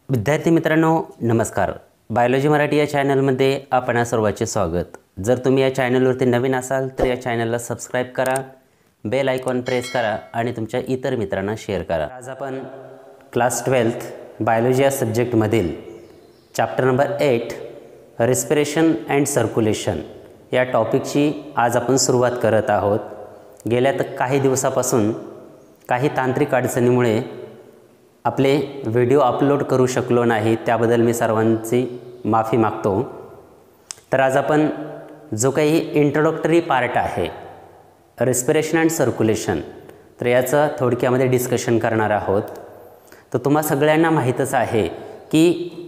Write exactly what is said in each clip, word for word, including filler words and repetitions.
विद्यार्थी मित्रांनो नमस्कार. बायोलॉजी मराठी या चॅनलमध्ये आपणा सर्वांचे स्वागत. जर तुम्ही या चॅनलवरती नवीन असाल तर या चॅनलला सबस्क्राइब करा, बेल आयकॉन प्रेस करा आणि तुमच्या इतर मित्रांना शेअर करा. आज आपण क्लास ट्वेल्थ बायोलॉजी या सब्जेक्टमधील chapter number eight respiration and circulation या टॉपिकची आज आपण सुरुवात करत आहोत. गेल्या तर काही दिवसापासून काही तांत्रिक अडचणीमुळे आपले व्हिडिओ अपलोड करू शकलो नाही, त्याबद्दल मी सर्वांची माफी मागतो. तर आज आपण जो काही इंट्रोडक्टरी पार्ट आहे रेस्पिरेशन अँड सर्क्युलेशन तर याचं थोडक्यामध्ये डिस्कशन करणार आहोत. तर तुम्हा सगळ्यांना माहीतच आहे की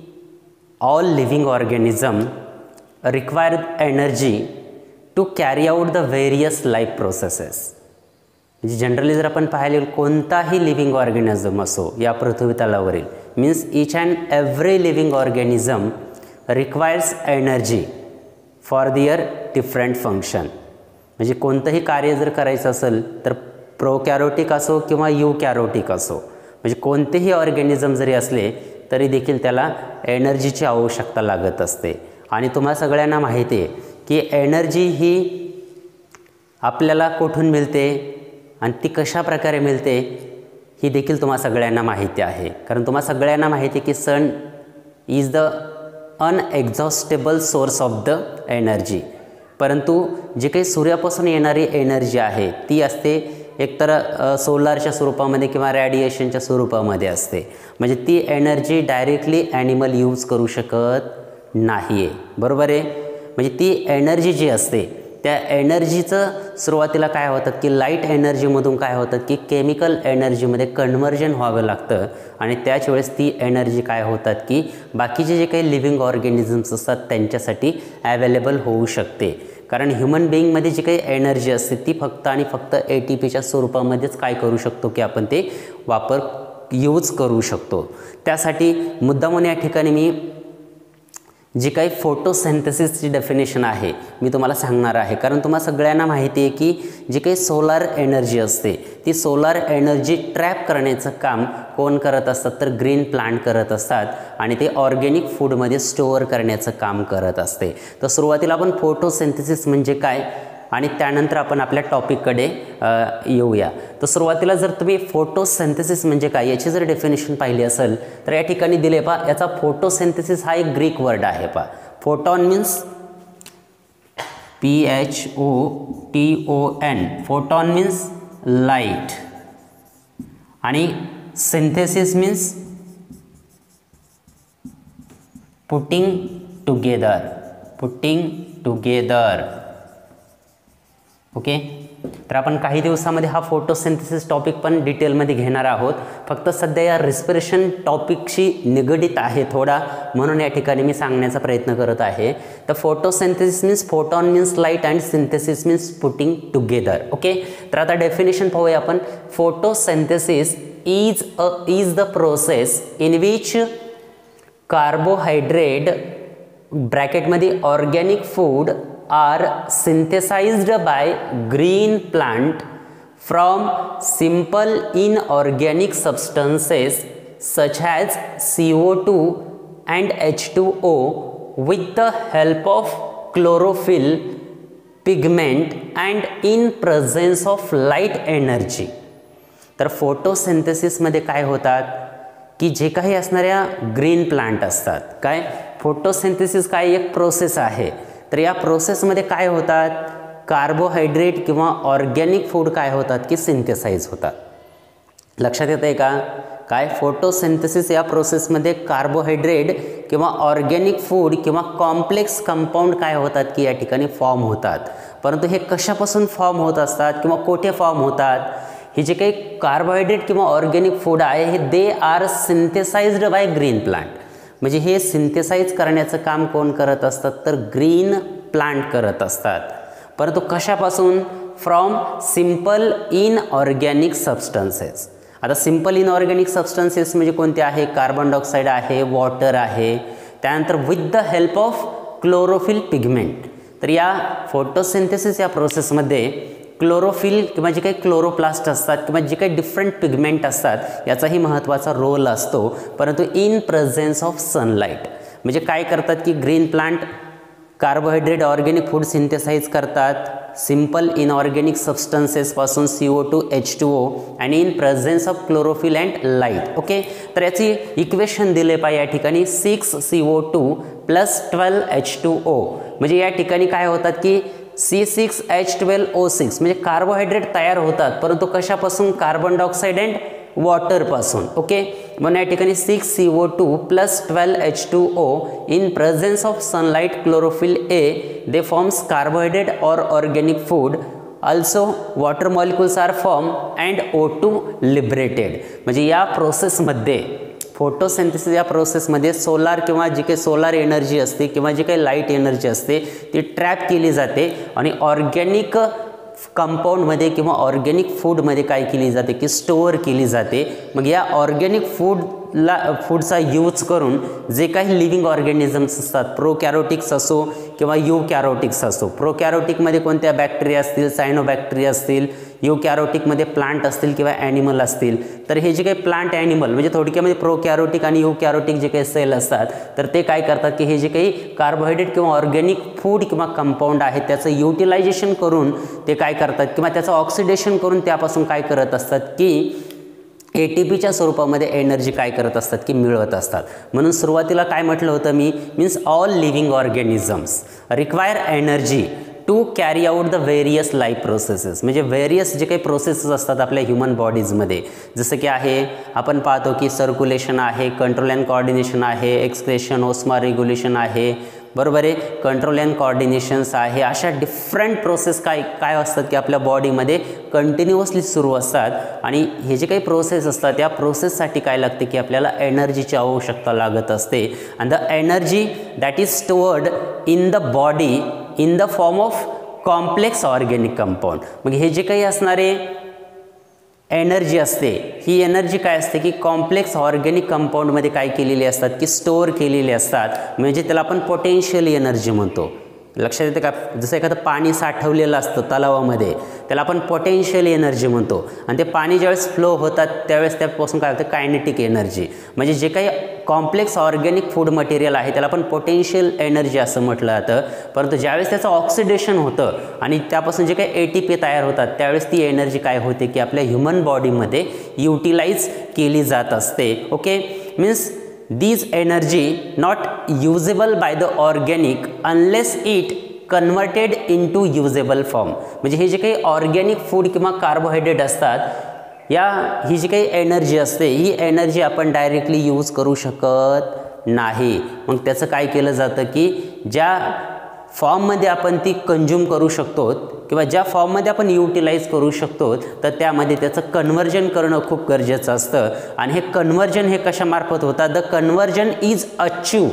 all living organism require energy to carry out the various life processes. म्हणजे जनरली जर आपण पाहिले कोणताही लिव्हिंग ऑर्गॅनिझम असो या पृथ्वी तलावरील means each and every living organism requires energy for their different function. म्हणजे कोणतंही कार्य जर करायचं असेल तर प्रोकॅरोटिक असो किंवा युकॅरोटिक असो, म्हणजे कोणतेही ऑर्गॅनिझम जरी असले तरी देखील त्याला एनर्जीची आवश्यकता लागत असते. आणि तुम्हा सगळ्यांना माहिती आहे की एनर्जी ही आपल्याला कुठून मिळते आणि ती कशा प्रकारे मिळते ही देखील तुम्हा सगळ्यांना माहिती आहे. कारण तुम्हा सगळ्यांना माहिती आहे की sun is the unexhaustable source of the energy. परंतु जे काही सूर्यापासून येणारी एनर्जी आहे ती असते एकतर सोलारच्या स्वरूपामध्ये किंवा रॅडिएशनच्या स्वरूपामध्ये असते. म्हणजे ती एनर्जी डायरेक्टली ॲनिमल यूज करू शकत नाही आहे, बरोबर आहे. म्हणजे ती एनर्जी जी असते त्या एनर्जीचं सुरुवातीला काय होतं की लाईट एनर्जीमधून काय होतं की केमिकल एनर्जीमध्ये कन्व्हर्जन व्हावं लागतं आणि त्याच वेळेस ती एनर्जी काय होतात की बाकीचे जे काही लिव्हिंग ऑर्गॅनिझम्स असतात त्यांच्यासाठी ॲवेलेबल होऊ शकते. कारण ह्युमन बिईंगमध्ये जी काही एनर्जी असते ती फक्त आणि फक्त ए टी पीच्या स्वरूपामध्येच काय करू शकतो की आपण ते वापर यूज करू शकतो. त्यासाठी मुद्दामून या ठिकाणी मी जी काही फोटोसिंथेसिसची डेफिनेशन आहे मी तुम्हाला सांगणार आहे. कारण तुम्हाला सगळ्यांना माहिती आहे की जी काही सोलार एनर्जी असते ती सोलार एनर्जी ट्रॅप करण्याचं काम कोण करत असतात तर ग्रीन प्लांट करत असतात आणि ते ऑर्गॅनिक फूडमध्ये स्टोअर करण्याचं काम करत असते. तर सुरुवातीला आपण फोटोसिंथेसिस म्हणजे काय आणि त्यानंतर आपण आपल्या टॉपिककडे येऊया. तर सुरुवातीला जर तुम्ही फोटोसिंथेसिस म्हणजे काय याची जर डेफिनेशन पाहिली असेल तर या ठिकाणी दिले पा याचा फोटोसिंथेसिस हा एक ग्रीक वर्ड आहे. पा photon means P H O T O N, photon means light आणि synthesis means putting together, putting together. Okay. तर आपण काही दिवसामध्ये हा फोटोसिंथेसिस टॉपिक पण डिटेलमध्ये घेणार आहोत. फक्त सध्या या रेस्पिरेशन टॉपिकशी निगडित आहे थोडा, म्हणून या ठिकाणी मी सांगण्याचा प्रयत्न करत आहे. तर photosynthesis means photon means light and synthesis means putting together. Okay. तर आता डेफिनेशन पाहूया आपण. Photosynthesis is a is the process in which carbohydrate ब्रॅकेटमध्ये organic food are synthesized by green plant from simple inorganic substances such as C O two and H two O with the help of chlorophyll pigment and in presence of light energy. तर फोटोसिंथेसिसमध्ये काय होतात की जे काही असणाऱ्या green plant असतात, काय photosynthesis काय एक प्रोसेस आहे. तर या प्रोसेसमध्ये काय होतात कार्बोहायड्रेट किंवा ऑर्गॅनिक फूड काय होतात की सिंथेसाइज होतात. लक्षात येतं आहे का काय फोटोसिंथेसिस या प्रोसेसमध्ये कार्बोहायड्रेट किंवा ऑर्गॅनिक फूड किंवा कॉम्प्लेक्स कंपाऊंड काय होतात की या ठिकाणी फॉर्म होतात. परंतु हे कशापासून फॉर्म होत असतात किंवा कोठे फॉर्म होतात. हे जे काही कार्बोहायड्रेट किंवा ऑर्गॅनिक फूड आहे हे they are synthesized by green plant. म्हणजे हे सिंथेसाइज करण्याचं काम कोण करत असतात तर ग्रीन प्लांट करत असतात. परंतु कशापासून फ्रॉम सिम्पल इनऑर्गॅनिक सबस्टन्सेस. आता सिम्पल इनऑर्गॅनिक सबस्टन्सेस म्हणजे कोणते आहे कार्बन डायऑक्साईड आहे, वॉटर आहे, त्यानंतर with the help of chlorophyll pigment. तर या फोटोसिंथेसिस या प्रोसेसमध्ये क्लोरोफिल किंवा जे काही क्लोरोप्लास्ट असतात किंवा जे काही डिफरंट पिगमेंट असतात याचाही महत्त्वाचा रोल असतो. परंतु इन प्रेझेन्स ऑफ सनलाईट म्हणजे काय करतात की green plant carbohydrate organic food synthesize करतात सिंपल इनऑर्गॅनिक सबस्टन्सेसपासून C O two H two O आणि in presence of chlorophyll and light. Okay, तर याची इक्वेशन दिले पाहिजे या ठिकाणी six C O two plus twelve H two O. म्हणजे या ठिकाणी काय होतात की C six H twelve O six म्हणजे कार्बोहायड्रेट तयार होतात, परंतु कशापासून? कार्बन डायऑक्साईड अँड वॉटरपासून. ओके, म्हणून या ठिकाणी six C O two plus twelve H two O in presence of sunlight chlorophyll a they forms carbohydrate और organic food. Also water molecules are form and O two liberated. म्हणजे या प्रोसेसमध्ये photosynthesis या प्रोसेसमध्ये solar किंवा जी काही solar energy असते किंवा जी काही लाईट एनर्जी असते ती ट्रॅप केली जाते आणि ऑर्गॅनिक कंपाऊंडमध्ये किंवा ऑर्गॅनिक फूडमध्ये काय केली जाते की स्टोअर केली जाते. मग या ऑर्गॅनिक फूडला फूडचा यूज करून जे काही लिव्हिंग ऑर्गॅनिझम्स असतात प्रोकॅरोटिक्स असो किंवा युकॅरोटिक्स असो. प्रोकॅरोटिकमध्ये कोणत्या बॅक्टेरिया असतील? सायनोबॅक्टेरिया असतील. युकॅरोटिकमध्ये प्लांट असतील किंवा ॲनिमल असतील. तर हे जे काही प्लांट ॲनिमल म्हणजे थोडक्यामध्ये प्रोकॅरोटिक आणि युकॅरोटिक जे काही सेल असतात तर ते काय करतात की हे जे काही कार्बोहायड्रेट किंवा ऑर्गॅनिक फूड किंवा कंपाऊंड आहेत त्याचं युटिलायझेशन करून ते काय करतात किंवा त्याचं ऑक्सिडेशन करून त्यापासून काय करत असतात की ए टी पीच्या स्वरूपामध्ये एनर्जी काय करत असतात की मिळवत असतात. म्हणून सुरुवातीला काय म्हटलं होतं मी means all living organisms require energy to carry out the various life processes. म्हणजे व्हेरियस जे काही प्रोसेसेस असतात आपल्या ह्युमन बॉडीजमध्ये जसं की आहे आपण पाहतो की सर्क्युलेशन आहे, कंट्रोल अँड कोऑर्डिनेशन आहे, एक्सक्रेशन ओस्मा रेग्युलेशन आहे, बरोबर आहे, कंट्रोल अँड कोऑर्डिनेशन्स आहे. अशा डिफरंट प्रोसेस काय काय असतात की आपल्या बॉडीमध्ये कंटिन्युअसली सुरू असतात. आणि हे जे काही प्रोसेस असतात त्या प्रोसेससाठी काय लागते की आपल्याला एनर्जीची आवश्यकता लागत असते. And the energy that is stored in the body in the form of complex organic compound. मग हे जे काही असणारे एनर्जी असते ही एनर्जी काय असते की कॉम्प्लेक्स ऑर्गॅनिक कंपाऊंडमध्ये काय केलेली असतात की स्टोअर केलेली असतात. म्हणजे त्याला आपण पोटेन्शियल एनर्जी म्हणतो. लक्षात येते का? जसं एखादं पाणी साठवलेलं असतं तलावामध्ये त्याला आपण पोटेन्शियल एनर्जी म्हणतो. आणि ते पाणी ज्यावेळेस फ्लो होतात त्यावेळेस त्यापासून काय होतं कायनेटिक एनर्जी. म्हणजे जे काही कॉम्प्लेक्स ऑर्गॅनिक फूड मटेरियल आहे त्याला आपण पोटेन्शियल एनर्जी असं म्हटलं जातं. परंतु ज्यावेळेस त्याचं ऑक्सिडेशन होतं आणि त्यापासून जे काही ए टी पी तयार होतात त्यावेळेस ती एनर्जी काय होते की आपल्या ह्युमन बॉडीमध्ये युटिलाइज केली जात असते. Okay, means these energy not usable by the organic unless it converted into usable form. म्हणजे हे जे काही ऑर्गॅनिक फूड किंवा कार्बोहायड्रेट असतात या ही जी काही एनर्जी असते ही एनर्जी आपण डायरेक्टली यूज करू शकत नाही. मग त्याचं काय केलं जातं की ज्या फॉर्ममध्ये आपण ती कंझ्युम करू शकतो किंवा ज्या फॉर्ममध्ये आपण युटिलाइज करू शकतो तर त्यामध्ये त्याचं कन्व्हर्जन करणं खूप गरजेचं असतं. आणि हे कन्व्हर्जन हे कशामार्फत होतं? The conversion is achieve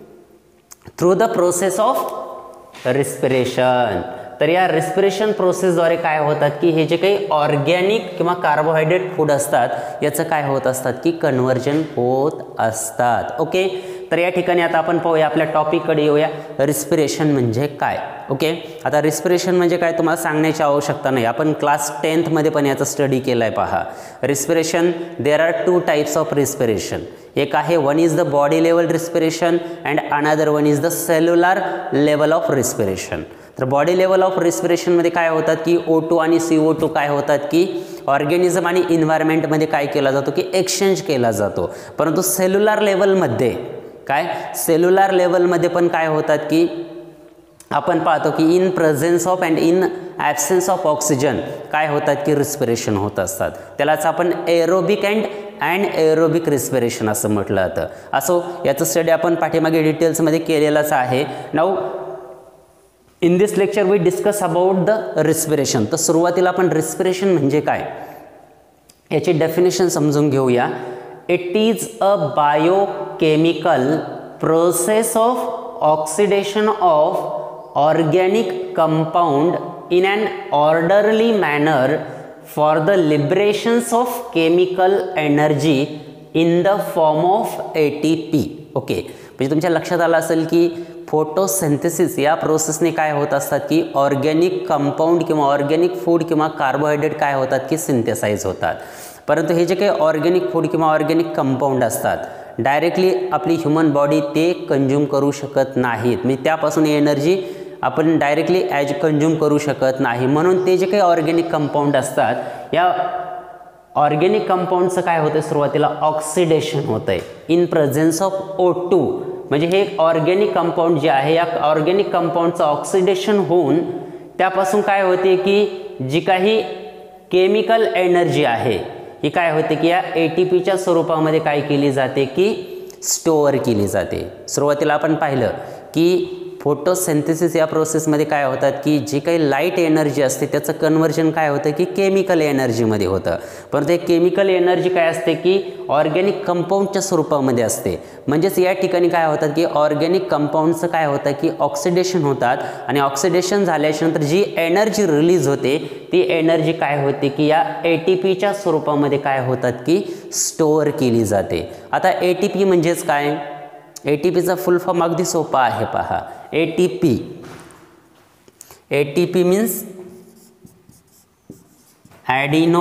through the process of respiration. तर या रिस्पिरेशन प्रोसेसद्वारे काय होतात की हे जे काही ऑर्गॅनिक किंवा कार्बोहायड्रेट फूड असतात याचं काय होत असतात की कन्व्हर्जन होत असतात. ओके, तर या ठिकाणी आता आपण पाहूया आपल्या टॉपिककडे येऊया. रिस्पिरेशन म्हणजे काय? ओके, आता रिस्पिरेशन म्हणजे काय तुम्हाला सांगण्याची आवश्यकता नाही. आपण क्लास टेन्थमध्ये पण याचा स्टडी केला आहे. पहा, respiration there are two types of respiration. एक आहे one is the body level respiration and another one is the cellular level of respiration. तर बॉडी लेवल ऑफ रिस्पिरेशनमध्ये काय होतात की ओ टू आणि सी ओ टू काय होतात की ऑर्गॅनिझम आणि इन्व्हायरमेंटमध्ये काय केला जातो की एक्सचेंज केला जातो. परंतु सेल्युलर लेवलमध्ये काय सेल्युलर लेवलमध्ये पण काय होतात की आपण पाहतो की in presence of and in absence of oxygen काय होतात की रिस्पिरेशन होत असतात. त्यालाच आपण aerobic and and aerobic respiration असं म्हटलं जातं. असो, याचं स्टडी आपण पाठीमागे डिटेल्समध्ये केलेलाच आहे. Now in this lecture we discuss about the respiration. तर सुरुवातीला आपण रिस्पिरेशन म्हणजे काय याची डेफिनेशन समजून घेऊया. It is a biochemical process of oxidation of organic compound in an orderly manner for the liberations of chemical energy in the form of A T P. Okay, म्हणजे तुमच्या लक्षात आलं असेल की फोटोसिंथेसिस या प्रोसेसने काय होत असतात की ऑर्गॅनिक कंपाऊंड किंवा ऑर्गॅनिक फूड किंवा कार्बोहायड्रेट काय होतात की सिंथेसाइज होतात. परंतु हे जे काही ऑर्गॅनिक फूड किंवा ऑर्गॅनिक कंपाऊंड असतात डायरेक्टली आपली ह्युमन बॉडी ते कंझ्युम करू शकत नाहीत. म्हणजे त्यापासून एनर्जी आपण डायरेक्टली ॲज कंझ्युम करू शकत नाही. म्हणून ते जे काही ऑर्गॅनिक कंपाऊंड असतात या ऑर्गॅनिक कंपाऊंडचं काय होतं सुरुवातीला ऑक्सिडेशन होतं आहे in presence of O two. म्हणजे हे ऑर्गॅनिक कंपाऊंड जे आहे या ऑर्गॅनिक कंपाऊंडचं ऑक्सिडेशन होऊन त्यापासून काय होते की जी काही केमिकल एनर्जी आहे ही काय होते की या ए टी पीच्या स्वरूपामध्ये काय केली जाते की स्टोअर केली जाते. सुरुवातीला आपण पाहिलं की फोटोसिंथेसिस या प्रोसेसमध्ये काय होतात की जी काही लाईट एनर्जी असते त्याचं कन्व्हर्जन काय होतं की केमिकल एनर्जीमध्ये होतं. परंतु हे केमिकल एनर्जी काय असते की ऑर्गॅनिक कंपाऊंडच्या स्वरूपामध्ये असते. म्हणजेच या ठिकाणी काय होतात की ऑर्गॅनिक कंपाऊंडचं काय होतं की ऑक्सिडेशन होतात आणि ऑक्सिडेशन झाल्याच्यानंतर जी एनर्जी रिलीज होते ती एनर्जी काय होते की या ए टी पीच्या स्वरूपामध्ये काय होतात की स्टोअर केली जाते. आता ए टी पी म्हणजेच काय, ए टी पीचा फुल फॉर्म अगदी सोपा आहे पहा. A T P A T P means ॲडिनो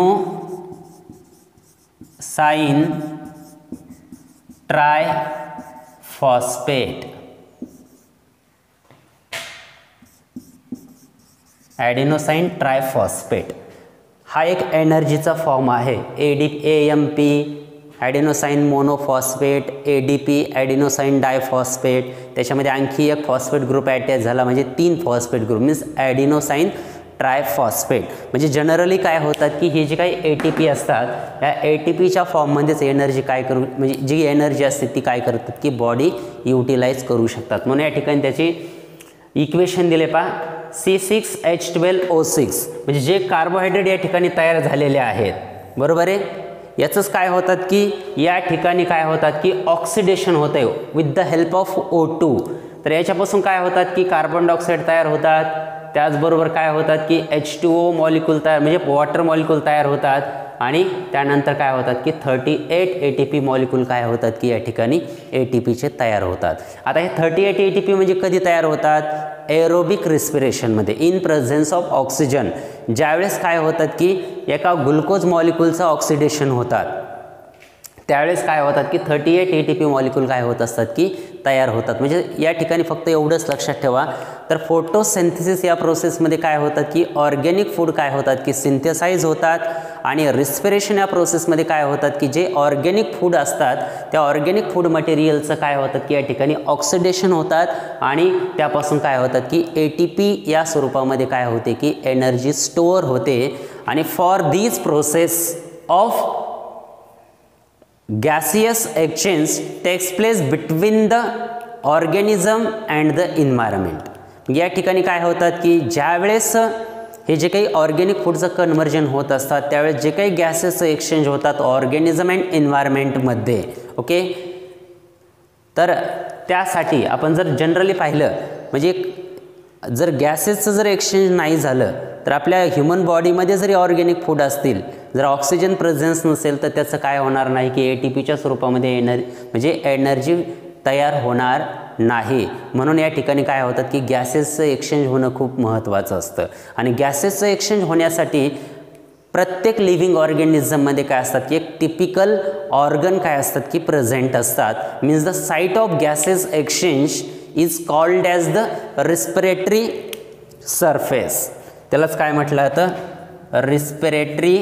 sign triphosphate. Adenosine triphosphate हा एक एनर्जीचा फॉर्म आहे. A D A M P adenosine monophosphate, A D P adenosine diphosphate, त्याच्यामध्ये आणखी एक फॉस्फेट ग्रुप अटॅच झाला म्हणजे तीन phosphate group means adenosine triphosphate. म्हणजे जनरली काय होतात की हे जे काही ए टी पी असतात या ए टी पीच्या फॉर्ममध्येच एनर्जी काय करू म्हणजे जी एनर्जी असते ती काय करतात की बॉडी युटिलाइज करू शकतात. म्हणून या ठिकाणी त्याची इक्वेशन दिले पहा C six H twelve O six म्हणजे जे कार्बोहायड्रेट या ठिकाणी तयार झालेले आहेत बरोबर आहे याचंच काय होतात की या ठिकाणी काय होतात की ऑक्सिडेशन होतं आहे with the help of O two. तर याच्यापासून काय होतात की कार्बन डायऑक्साईड तयार होतात. त्याचबरोबर काय होतात की एच टू ओ मॉलिक्यूल तयार म्हणजे वॉटर मॉलिक्यूल तयार होतात आणि त्यानंतर काय होतात की thirty eight A T P molecule काय होतात की या ठिकाणी ए टी पीचे तयार होतात. आता हे thirty eight A T P म्हणजे कधी तयार होतात, एरोबिक रिस्पिरेशनमध्ये इन प्रेझेन्स ऑफ ऑक्सिजन. ज्यावेळेस काय होतात की एका ग्लुकोज मॉलिक्यूलचं ऑक्सिडेशन होतात त्यावेळेस काय होतात की thirty eight A T P molecule काय होत असतात की तयार होतात. म्हणजे या ठिकाणी फक्त एवढंच लक्षात ठेवा. तर फोटोसिंथेसिस या प्रोसेसमध्ये काय होतात की ऑर्गॅनिक फूड काय होतात की सिंथेसाइज होतात आणि रिस्पिरेशन या प्रोसेसमध्ये काय होतात की जे ऑर्गॅनिक फूड असतात त्या ऑर्गॅनिक फूड मटेरियलचं काय होतात की या ठिकाणी ऑक्सिडेशन होतात आणि त्यापासून काय होतात की ए टी पी या स्वरूपामध्ये काय होते की एनर्जी स्टोअर होते. आणि for this process of gaseous exchange takes place between the organism and the environment. या ठिकाणी काय होतात की ज्यावेळेस हे जे काही ऑर्गॅनिक फूडचं कन्व्हर्जन होत असतात त्यावेळेस जे काही गॅसेसचं एक्सचेंज होतात ऑर्गॅनिझम अँड एन्व्हायरमेंटमध्ये ओके. तर त्यासाठी आपण जर जनरली पाहिलं म्हणजे जर गॅसेसचं जर एक्सचेंज नाही झालं तर आपल्या ह्युमन बॉडीमध्ये जरी ऑर्गॅनिक फूड असतील जर ऑक्सिजन प्रेझेन्स नसेल तर त्याचं काय होणार नाही की ए टी पीच्या स्वरूपामध्ये एनर्जी म्हणजे एनर्जी तयार होणार नाही. म्हणून या ठिकाणी काय होतात की गॅसेसचं एक्सचेंज होणं खूप महत्त्वाचं असतं. आणि गॅसेसचं एक्सचेंज होण्यासाठी प्रत्येक लिव्हिंग ऑर्गॅनिझममध्ये काय असतात की एक टिपिकल ऑर्गन काय असतात की प्रेझेंट असतात. Means the site of gases exchange is called as the respiratory surface. त्यालाच काय म्हटलं जातं, रिस्पिरेटरी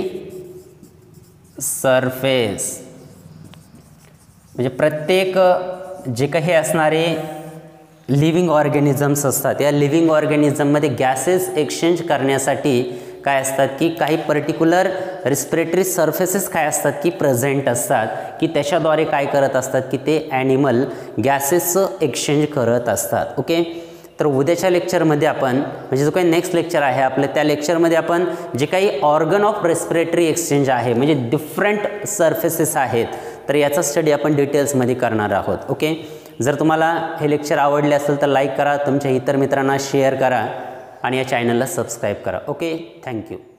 सरफेस. म्हणजे प्रत्येक जे काही असणारे लिव्हिंग ऑर्गॅनिझम्स असतात या लिव्हिंग ऑर्गॅनिझममध्ये गॅसेस एक्सचेंज करण्यासाठी काय असतात की काही पर्टिक्युलर रिस्पिरेटरी सरफेसेस काय असतात की प्रेझेंट असतात की त्याच्याद्वारे काय करत असतात की ते ॲनिमल गॅसेसचं एक्सचेंज करत असतात. ओके. तर उद्याच्या लेक्चरमध्ये आपण म्हणजे जो काही नेक्स्ट लेक्चर आहे आपलं त्या लेक्चरमध्ये आपण जे काही ऑर्गन ऑफ रेस्पिरेटरी एक्सचेंज आहे म्हणजे डिफरंट सरफेसेस आहेत तर याचा स्टडी आपण डिटेल्समध्ये करणार आहोत. ओके. जर तुम्हाला हे लेक्चर आवडले असेल तर लाईक करा, तुमच्या इतर मित्रांना शेअर करा आणि या चॅनलला सबस्क्राईब करा. ओके. थँक्यू.